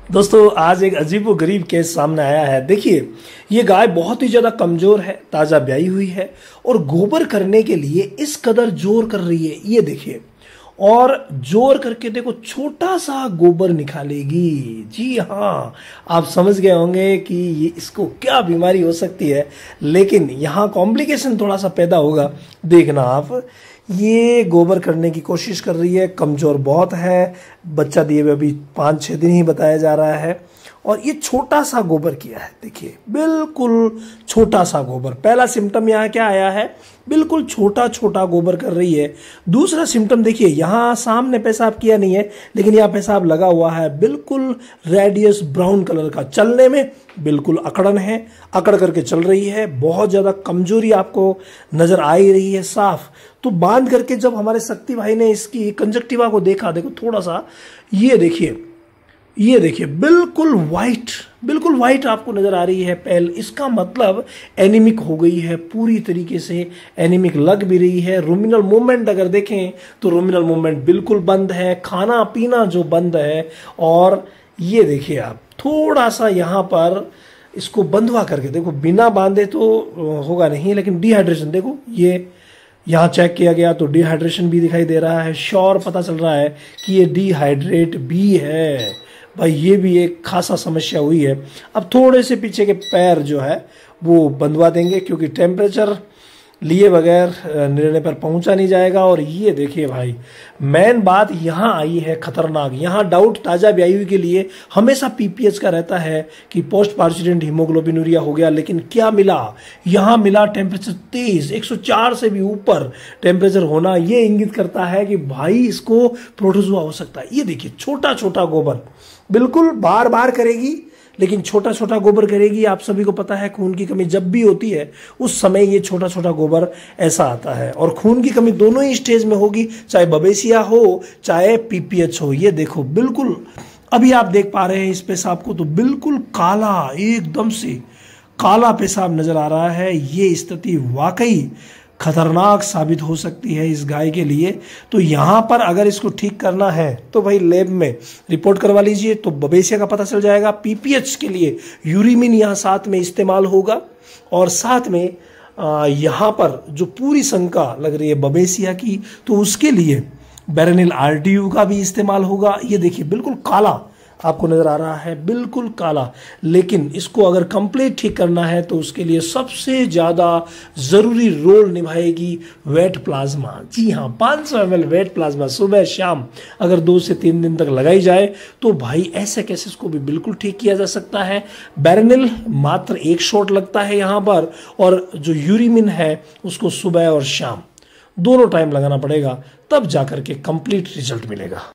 दोस्तों आज एक अजीबोगरीब केस सामने आया है। देखिए, ये गाय बहुत ही ज्यादा कमजोर है, ताजा ब्याई हुई है और गोबर करने के लिए इस कदर जोर कर रही है। ये देखिए, और जोर करके देखो छोटा सा गोबर निकालेगी। जी हाँ, आप समझ गए होंगे कि ये इसको क्या बीमारी हो सकती है, लेकिन यहाँ कॉम्प्लिकेशन थोड़ा सा पैदा होगा। देखना आप, ये गोबर करने की कोशिश कर रही है, कमजोर बहुत है, बच्चा दिए हुए अभी 5-6 दिन ही बताया जा रहा है और ये छोटा सा गोबर किया है। देखिए, बिल्कुल छोटा सा गोबर। पहला सिम्टम यहाँ क्या आया है, बिल्कुल छोटा छोटा गोबर कर रही है। दूसरा सिम्टम देखिए, यहाँ सामने पेशाब किया नहीं है, लेकिन यहाँ पेशाब लगा हुआ है, बिल्कुल रेडियस ब्राउन कलर का। चलने में बिल्कुल अकड़न है, अकड़ करके चल रही है, बहुत ज्यादा कमजोरी आपको नजर आ ही रही है साफ। तो बांध करके जब हमारे शक्ति भाई ने इसकी कंजक्टिवा को देखा, देखो थोड़ा सा, ये देखिए बिल्कुल व्हाइट आपको नजर आ रही है पैल। इसका मतलब एनीमिक हो गई है, पूरी तरीके से एनीमिक लग भी रही है। रूमिनल मूवमेंट अगर देखें तो रूमिनल मूवमेंट बिल्कुल बंद है, खाना पीना जो बंद है। और ये देखिए आप थोड़ा सा यहाँ पर इसको बंधवा करके देखो, बिना बांधे तो होगा नहीं, लेकिन डिहाइड्रेशन देखो, ये यहाँ चेक किया गया तो डिहाइड्रेशन भी दिखाई दे रहा है। श्योर पता चल रहा है कि ये डिहाइड्रेट भी है भाई, ये भी एक खासा समस्या हुई है। अब थोड़े से पीछे के पैर जो है वो बंधवा देंगे, क्योंकि टेम्परेचर लिए बगैर निर्णय पर पहुंचा नहीं जाएगा। और ये देखिए भाई, मेन बात यहाँ आई है खतरनाक। यहाँ डाउट ताजा ब्याई हुई के लिए हमेशा पीपीएच का रहता है कि पोस्ट पार्सिडेंट हीमोग्लोबिनूरिया हो गया, लेकिन क्या मिला, यहाँ मिला टेम्परेचर तेज, 104 से भी ऊपर टेम्परेचर होना। ये इंगित करता है कि भाई इसको प्रोटोजुआ हो सकता है। ये देखिए छोटा छोटा गोबर, बिल्कुल बार बार करेगी, लेकिन छोटा छोटा गोबर करेगी। आप सभी को पता है खून की कमी जब भी होती है उस समय ये छोटा छोटा गोबर ऐसा आता है। और खून की कमी दोनों ही स्टेज में होगी, चाहे बबेसिया हो चाहे पीपीएच हो। ये देखो बिल्कुल, अभी आप देख पा रहे हैं इस पेशाब को, तो बिल्कुल काला, एकदम से काला पेशाब नजर आ रहा है। ये स्थिति वाकई खतरनाक साबित हो सकती है इस गाय के लिए। तो यहाँ पर अगर इसको ठीक करना है तो भाई लैब में रिपोर्ट करवा लीजिए, तो बबेसिया का पता चल जाएगा। पीपीएच के लिए यूरिमिन यहाँ साथ में इस्तेमाल होगा, और साथ में यहाँ पर जो पूरी शंका लग रही है बबेसिया की, तो उसके लिए बेरेनिल आरटीयू का भी इस्तेमाल होगा। ये देखिए बिल्कुल काला आपको नजर आ रहा है, बिल्कुल काला। लेकिन इसको अगर कंप्लीट ठीक करना है तो उसके लिए सबसे ज्यादा जरूरी रोल निभाएगी वेट प्लाज्मा। जी हाँ, 500 ml वेट प्लाज्मा सुबह शाम अगर 2 से 3 दिन तक लगाई जाए तो भाई ऐसे केसेस को भी बिल्कुल ठीक किया जा सकता है। बेरेनिल मात्र 1 शॉट लगता है यहाँ पर, और जो यूरिमिन है उसको सुबह और शाम दोनों टाइम लगाना पड़ेगा, तब जाकर के कंप्लीट रिजल्ट मिलेगा।